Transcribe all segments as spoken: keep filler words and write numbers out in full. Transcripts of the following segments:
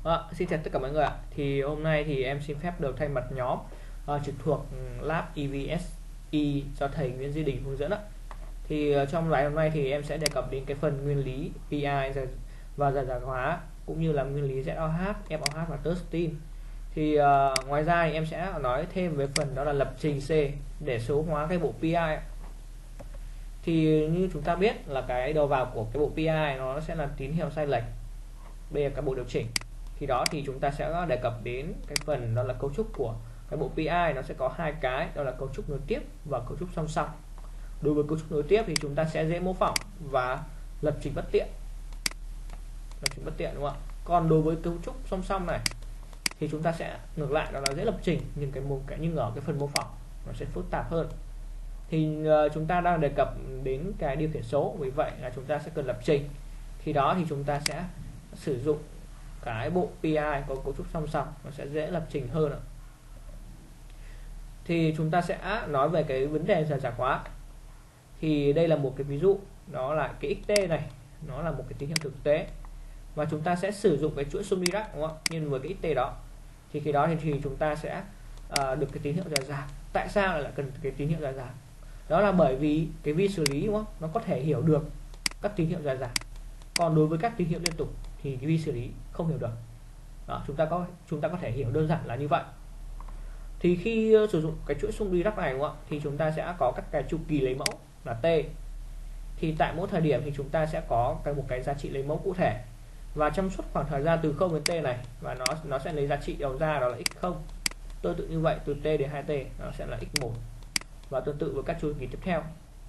À, xin chào tất cả mọi người ạ. Thì hôm nay thì em xin phép được thay mặt nhóm uh, trực thuộc Lab e vê ét e do thầy Nguyễn Duy Đình hướng dẫn ạ. Thì uh, trong bài hôm nay thì em sẽ đề cập đến cái phần nguyên lý pê i và giải giải hóa cũng như là nguyên lý Z O H, F O H và Thurston. Thì uh, ngoài ra thì em sẽ nói thêm về phần đó là lập trình C để số hóa cái bộ pê i. Thì như chúng ta biết là cái đầu vào của cái bộ pê i nó sẽ là tín hiệu sai lệch. Đây là cái bộ điều chỉnh. Khi đó thì chúng ta sẽ đề cập đến cái phần đó là cấu trúc của cái bộ pê i. Nó sẽ có hai cái, đó là cấu trúc nối tiếp và cấu trúc song song. Đối với cấu trúc nối tiếp thì chúng ta sẽ dễ mô phỏng và lập trình bất tiện lập trình bất tiện đúng không ạ? Còn đối với cấu trúc song song này thì chúng ta sẽ ngược lại, đó là dễ lập trình, nhưng cái mô cái nhưng ở cái phần mô phỏng nó sẽ phức tạp hơn. Thì uh, chúng ta đang đề cập đến cái điều khiển số, vì vậy là chúng ta sẽ cần lập trình. Khi đó thì chúng ta sẽ sử dụng cái bộ pê i có cấu trúc song song, nó sẽ dễ lập trình hơn ạ. Thì chúng ta sẽ nói về cái vấn đề giải giải hóa. Thì đây là một cái ví dụ, đó là cái xt này, nó là một cái tín hiệu thực tế và chúng ta sẽ sử dụng cái chuỗi xung Dirac đúng không? Nhưng với cái xt đó thì khi đó thì, thì chúng ta sẽ uh, được cái tín hiệu giải giải. Tại sao lại cần cái tín hiệu giải giải? Đó là bởi vì cái vi xử lý đúng không? Nó có thể hiểu được các tín hiệu giải giải. Còn đối với các tín hiệu liên tục thì cái vi xử lý không hiểu được. Đó, chúng ta có chúng ta có thể hiểu đơn giản là như vậy. Thì khi uh, sử dụng cái chuỗi xung Dirac này đúng không ạ? Thì chúng ta sẽ có các cái chu kỳ lấy mẫu là t. Thì tại mỗi thời điểm thì chúng ta sẽ có cái một cái giá trị lấy mẫu cụ thể. Và trong suốt khoảng thời gian từ không đến t này, và nó nó sẽ lấy giá trị đầu ra đó là x không. Tương tự như vậy từ t đến hai t nó sẽ là x một. Và tương tự với các chu kỳ tiếp theo.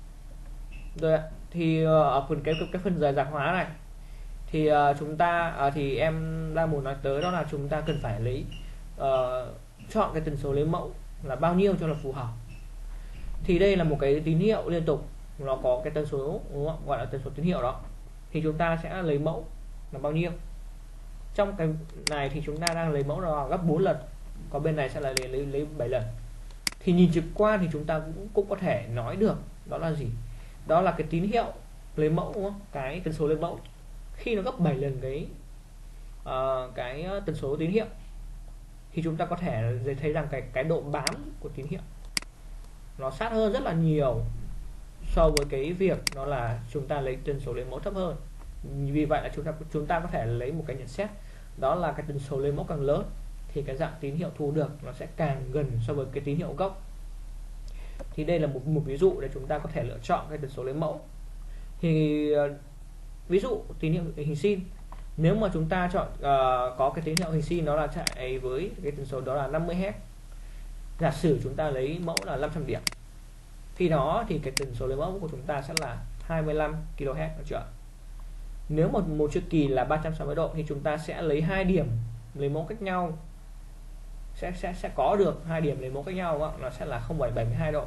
Rồi ạ. Thì uh, ở phần cái cái phần giải giải hóa này thì uh, chúng ta uh, thì em đang muốn nói tới đó là chúng ta cần phải lấy uh, chọn cái tần số lấy mẫu là bao nhiêu cho là phù hợp. Thì đây là một cái tín hiệu liên tục, nó có cái tần số đúng không? Gọi là tần số tín hiệu đó. Thì chúng ta sẽ lấy mẫu là bao nhiêu. Trong cái này thì chúng ta đang lấy mẫu là gấp bốn lần, còn bên này sẽ là lấy lấy, lấy bảy lần. Thì nhìn trực quan thì chúng ta cũng cũng có thể nói được đó là gì? Đó là cái tín hiệu lấy mẫu đúng không? Cái tần số lấy mẫu khi nó gấp bảy lần cái uh, cái tần số tín hiệu thì chúng ta có thể thấy rằng cái cái độ bám của tín hiệu nó sát hơn rất là nhiều so với cái việc đó là chúng ta lấy tần số lấy mẫu thấp hơn. Vì vậy là chúng ta chúng ta có thể lấy một cái nhận xét, đó là cái tần số lấy mẫu càng lớn thì cái dạng tín hiệu thu được nó sẽ càng gần so với cái tín hiệu gốc. Thì đây là một một ví dụ để chúng ta có thể lựa chọn cái tần số lấy mẫu. Thì uh, ví dụ tín hiệu hình sin, nếu mà chúng ta chọn uh, có cái tín hiệu hình sin đó là chạy với cái tần số đó là năm mươi héc. Giả sử chúng ta lấy mẫu là năm trăm điểm, khi đó thì cái tần số lấy mẫu của chúng ta sẽ là hai mươi lăm ki lô héc, được chưa? Nếu một một chu kỳ là ba trăm sáu mươi độ thì chúng ta sẽ lấy hai điểm lấy mẫu cách nhau, sẽ sẽ sẽ có được hai điểm lấy mẫu cách nhau đúng không? Nó sẽ là không phẩy bảy mươi hai độ,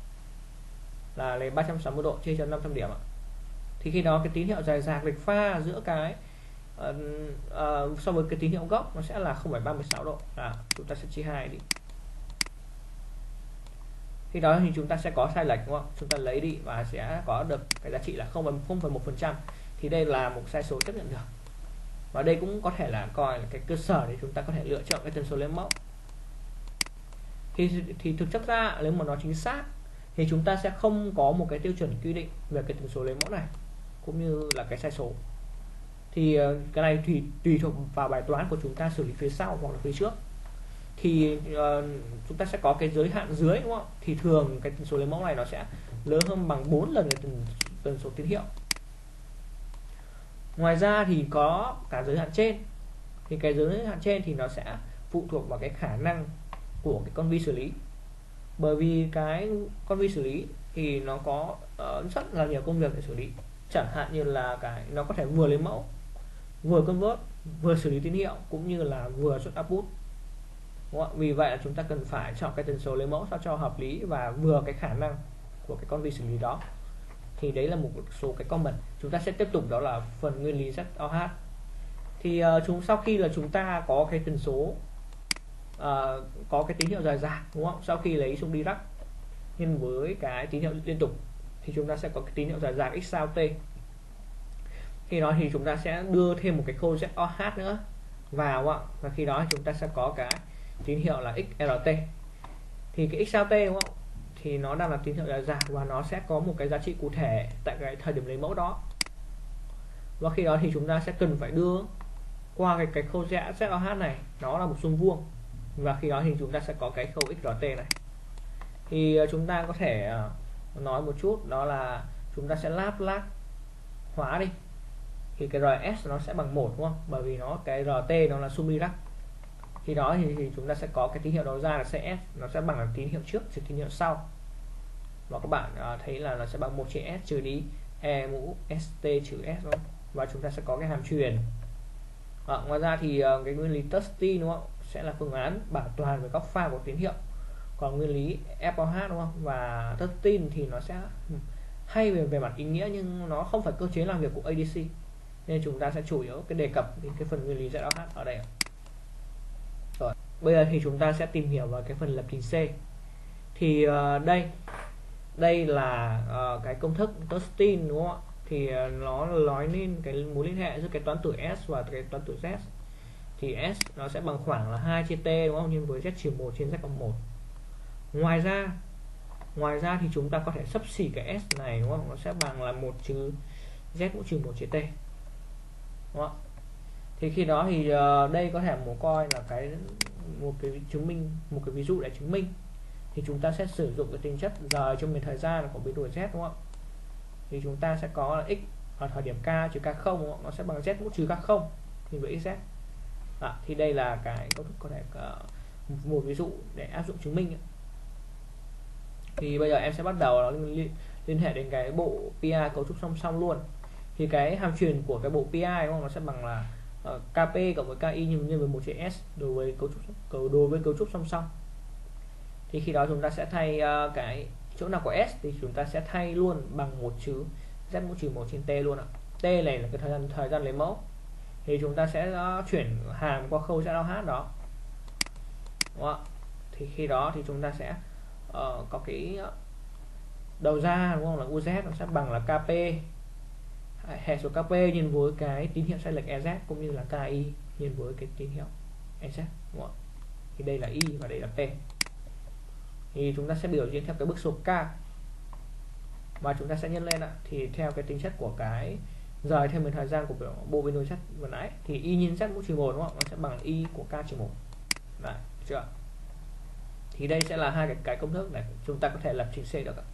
là lấy ba trăm sáu mươi độ chia cho năm trăm điểm ạ. Thì khi đó cái tín hiệu dài dạc lệch pha giữa cái uh, uh, so với cái tín hiệu gốc nó sẽ là không phẩy ba mươi sáu độ, là chúng ta sẽ chia hai đi. Khi đó thì chúng ta sẽ có sai lệch đúng không? Chúng ta lấy đi và sẽ có được cái giá trị là không phẩy một phần trăm. Thì đây là một sai số chấp nhận được. Và đây cũng có thể là coi là cái cơ sở để chúng ta có thể lựa chọn cái tần số lấy mẫu. Thì, thì thực chất ra nếu mà nó chính xác thì chúng ta sẽ không có một cái tiêu chuẩn quy định về cái tần số lấy mẫu này cũng như là cái sai số. Thì cái này tùy tùy thuộc vào bài toán của chúng ta xử lý phía sau hoặc là phía trước. Thì uh, chúng ta sẽ có cái giới hạn dưới đúng không? Thì thường cái tần số lấy mẫu này nó sẽ lớn hơn bằng bốn lần cái tần, tần số tín hiệu. Ngoài ra thì có cả giới hạn trên. Thì cái giới hạn trên thì nó sẽ phụ thuộc vào cái khả năng của cái con vi xử lý. Bởi vì cái con vi xử lý thì nó có uh, rất là nhiều công việc để xử lý. Chẳng hạn như là cái nó có thể vừa lấy mẫu, vừa convert, vừa xử lý tín hiệu cũng như là vừa xuất output. Vì vậy là chúng ta cần phải chọn cái tần số lấy mẫu sao cho hợp lý và vừa cái khả năng của cái con vi xử lý đó. Thì đấy là một số cái comment. Chúng ta sẽ tiếp tục đó là phần nguyên lý Z O H. Thì uh, chúng sau khi là chúng ta có cái tần số uh, có cái tín hiệu dài dạc đúng không? Sau khi lấy xung Dirac nhân với cái tín hiệu liên tục thì chúng ta sẽ có cái tín hiệu dài dạc x sao t. Khi đó thì chúng ta sẽ đưa thêm một cái khâu Z O H nữa. vào ạ, và khi đó chúng ta sẽ có cái tín hiệu là ích lờ tê. Thì cái ích lờ tê đúng không, thì nó đang là tín hiệu là giảm và nó sẽ có một cái giá trị cụ thể tại cái thời điểm lấy mẫu đó, và khi đó thì chúng ta sẽ cần phải đưa qua cái cái khâu zét lờ hát này, nó là một xung vuông, và khi đó thì chúng ta sẽ có cái khâu ích lờ tê này. Thì chúng ta có thể nói một chút, đó là chúng ta sẽ láp lát hóa đi, thì cái rờ ét nó sẽ bằng một đúng không, bởi vì nó cái rờ tê nó là sum Dirac. Khi đó thì, thì chúng ta sẽ có cái tín hiệu đầu ra là xê ét, nó sẽ bằng là tín hiệu trước trừ tín hiệu sau, và các bạn uh, thấy là nó sẽ bằng một chia s trừ đi e mũ st trừ s đúng không? Và chúng ta sẽ có cái hàm truyền. À, ngoài ra thì uh, cái nguyên lý Tusty đúng không, sẽ là phương án bảo toàn về góc pha của tín hiệu, còn nguyên lý ép lờ hát đúng không và Tusty thì nó sẽ hay về về mặt ý nghĩa nhưng nó không phải cơ chế làm việc của a đê xê, nên chúng ta sẽ chủ yếu cái đề cập đến cái phần nguyên lý zét lờ hát ở đây. Rồi bây giờ thì chúng ta sẽ tìm hiểu vào cái phần lập trình C. Thì uh, đây đây là uh, cái công thức Tusty đúng không ạ, thì uh, nó nói lên cái mối liên hệ giữa cái toán tử S và cái toán tử Z. Thì S nó sẽ bằng khoảng là hai chia T đúng không, nhân với Z trừ một trên Z cộng một. Ngoài ra ngoài ra thì chúng ta có thể xấp xỉ cái S này đúng không, nó sẽ bằng là một trừ Z mũ trừ một chia T đúng không? Thì khi đó thì uh, đây có thể một coi là cái một cái chứng minh, một cái ví dụ để chứng minh. Thì chúng ta sẽ sử dụng cái tính chất rời trong miền thời gian của biến đổi Z đúng không? Thì chúng ta sẽ có là x ở thời điểm k trừ k không đúng không? Nó sẽ bằng Z mũ trừ k không thì với xz. À, thì đây là cái công thức có thể uh, một ví dụ để áp dụng chứng minh. Thì bây giờ em sẽ bắt đầu nó liên, liên hệ đến cái bộ pê i cấu trúc song song luôn. Thì cái hàm truyền của cái bộ pê i đúng không? Nó sẽ bằng là uh, kp cộng với ki nhân nhân với một chia s đối với cấu trúc đối với cấu trúc song song. Thì khi đó chúng ta sẽ thay uh, cái chỗ nào có s thì chúng ta sẽ thay luôn bằng một trừ z mũ trừ một trên t luôn ạ. T này là cái thời gian thời gian lấy mẫu. Thì chúng ta sẽ uh, chuyển hàm qua khâu zét lờ hát đó. Đúng không? Thì khi đó thì chúng ta sẽ uh, có cái đầu ra đúng không, là uz nó sẽ bằng là kp hệ số kp nhân với cái tín hiệu sai lệch ez cũng như là ki nhân với cái tín hiệu ez đúng không? Thì đây là y và đây là p. Thì chúng ta sẽ biểu diễn theo cái bước số k và chúng ta sẽ nhân lên ạ. Thì theo cái tính chất của cái rời theo miền thời gian của bộ biến đổi Z vừa nãy thì y nhân z mũ trừ một đúng không, nó sẽ bằng y của k trừ một. Đấy, chưa? Thì đây sẽ là hai cái, cái công thức để chúng ta có thể lập trình C được ạ.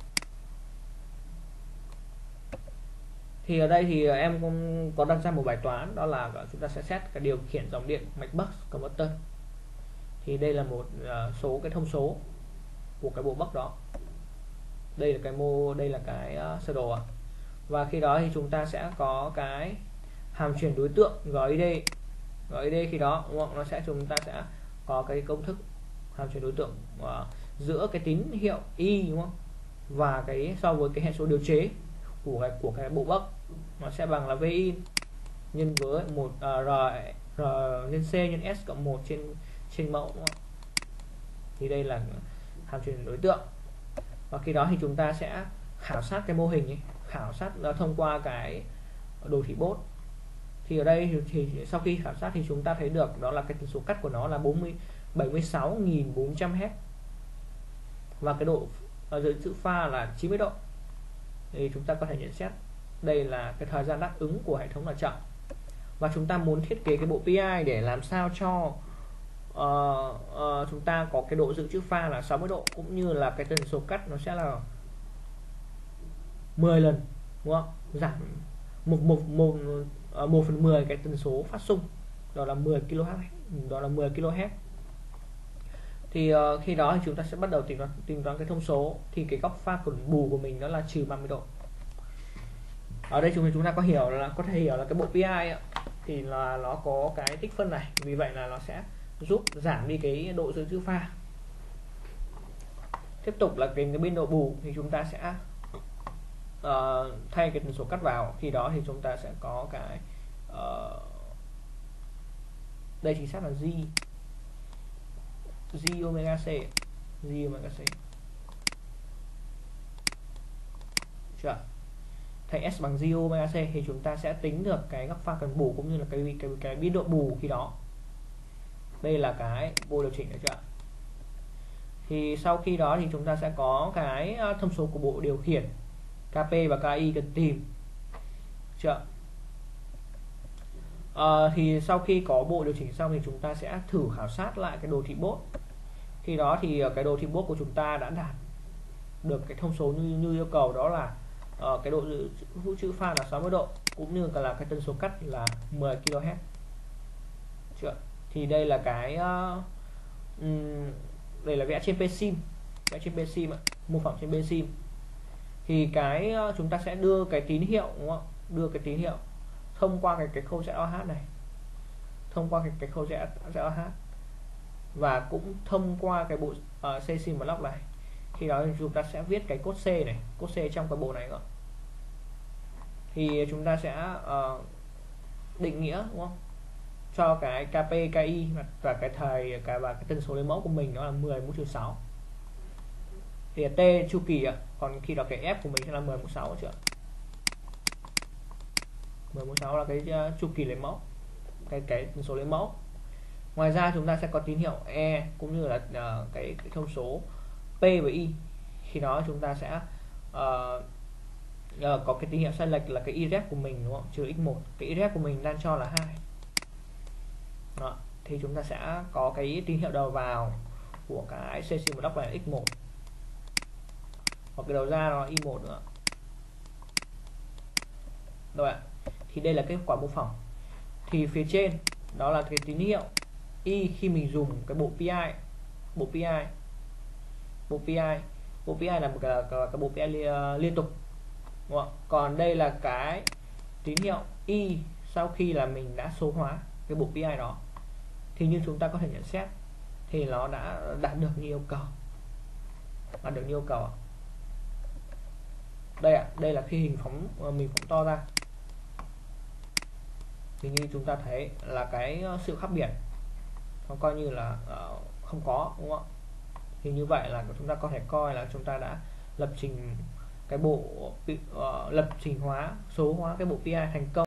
Thì ở đây thì em cũng có đặt ra một bài toán, đó là chúng ta sẽ xét cái điều khiển dòng điện mạch buck converter. Thì đây là một uh, số cái thông số của cái bộ buck đó. Đây là cái mô, đây là cái uh, sơ đồ ạ. Và khi đó thì chúng ta sẽ có cái hàm truyền đối tượng gid. gid khi đó đúng không? Nó sẽ chúng ta sẽ có cái công thức hàm truyền đối tượng uh, giữa cái tín hiệu y đúng không? Và cái so với cái hệ số điều chế của cái của cái bộ buck, nó sẽ bằng là vi nhân với một uh, r r nhân c nhân s cộng một trên trên mẫu đúng không? Thì đây là hàm truyền đối tượng. Và khi đó thì chúng ta sẽ khảo sát cái mô hình ấy, khảo sát nó thông qua cái đồ thị bốt. Thì ở đây thì, thì sau khi khảo sát thì chúng ta thấy được đó là cái tần số cắt của nó là bảy mươi sáu nghìn bốn trăm héc và cái độ dưới chữ pha là chín mươi độ. Thì chúng ta có thể nhận xét đây là cái thời gian đáp ứng của hệ thống là chậm, và chúng ta muốn thiết kế cái bộ pê i để làm sao cho uh, uh, chúng ta có cái độ dự trữ pha là sáu mươi độ, cũng như là cái tần số cắt nó sẽ là mười lần đúng không, giảm một một một một phần mười cái tần số phát xung, đó là mười ki lô héc, đó là mười ki lô héc. Thì uh, khi đó thì chúng ta sẽ bắt đầu tính toán tính toán cái thông số. Thì cái góc pha cổn bù của mình đó là trừ ba mươi độ. Ở đây chúng chúng ta có hiểu là có thể hiểu là cái bộ pê i ấy, thì là nó có cái tích phân này, vì vậy là nó sẽ giúp giảm đi cái độ dự trữ pha. Tiếp tục là cái, cái biên độ bù thì chúng ta sẽ uh, thay cái tần số cắt vào. Khi đó thì chúng ta sẽ có cái uh, đây chính xác là G G omega C G omega C chưa? Thay S bằng G omega C thì chúng ta sẽ tính được cái góc pha cần bù cũng như là cái cái cái biên độ bù khi đó. Đây là cái bộ điều chỉnh, được chưa? Thì sau khi đó thì chúng ta sẽ có cái thông số của bộ điều khiển ca pê và ca i cần tìm, chưa? À, thì sau khi có bộ điều chỉnh xong thì chúng ta sẽ thử khảo sát lại cái đồ thị bốt. Khi đó thì cái đồ thị bốt của chúng ta đã đạt được cái thông số như, như yêu cầu, đó là uh, cái độ hữu chữ pha là sáu mươi độ, cũng như là cái tần số cắt là mười ki lô héc. Chưa? Thì đây là cái uh, um, đây là vẽ trên pê sim, vẽ trên pê sim ạ, mô phỏng trên pê sim. Thì cái uh, chúng ta sẽ đưa cái tín hiệu, đúng không? Đưa cái tín hiệu thông qua cái cái khâu zét o hát này, thông qua cái cái khâu zét o hát và cũng thông qua cái bộ uh, Csim block này. Khi đó thì chúng ta sẽ viết cái code C này, code C trong cái bộ này nữa. Thì chúng ta sẽ uh, định nghĩa, đúng không? Cho cái ca pê, ca i và cái thời cái và cái tần số lấy mẫu của mình nó là mười mũ trừ sáu. Thì T chu kỳ ạ, còn khi đó cái F của mình sẽ là mười mũ sáu, chưa? mười mũ sáu là cái uh, chu kỳ lấy mẫu, cái cái tần số lấy mẫu. Ngoài ra chúng ta sẽ có tín hiệu E cũng như là uh, cái, cái thông số P và I. Khi đó chúng ta sẽ uh, uh, có cái tín hiệu sai lệch là cái i ref của mình, đúng không? Trừ x một, cái i ref của mình đang cho là hai. Đó. Thì chúng ta sẽ có cái tín hiệu đầu vào của cái Csim block là x một, hoặc cái đầu ra nó i một nữa. Rồi ạ. Thì đây là kết quả mô phỏng. Thì phía trên đó là cái tín hiệu Y khi mình dùng cái bộ pê i, bộ pê i, bộ pê i, bộ pê i là một cái, cái, cái bộ pê i liên tục, đúng không? Còn đây là cái tín hiệu Y sau khi là mình đã số hóa cái bộ pê i đó. Thì như chúng ta có thể nhận xét thì nó đã đạt được như yêu cầu, đạt được như yêu cầu. Đây ạ, đây là khi hình phóng mình phóng to ra thì như chúng ta thấy là cái sự khác biệt nó coi như là uh, không có, đúng không ạ? Thì như vậy là chúng ta có thể coi là chúng ta đã lập trình cái bộ uh, lập trình hóa, số hóa cái bộ pê i thành công.